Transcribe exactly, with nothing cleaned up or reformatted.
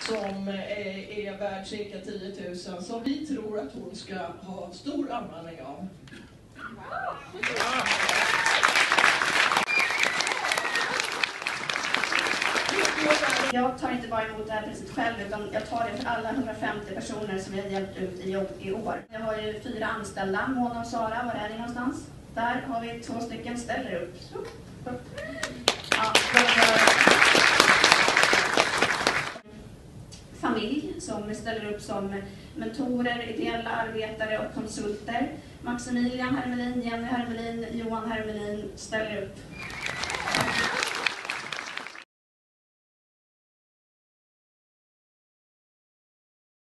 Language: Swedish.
som är, är värd cirka tio tusen som vi tror att hon ska ha stor användning av. Jag tar inte bara emot det här priset själv, utan jag tar det för alla hundrafemtio personer som jag har hjälpt ut i jobb i år. Jag har ju fyra anställda, Mona och Sara, var är ni någonstans? Där har vi två stycken, ställer upp. Ja, familj som ställer upp som mentorer, ideella arbetare och konsulter. Maximilian Hermelin, Jenny Hermelin, Johan Hermelin ställer upp.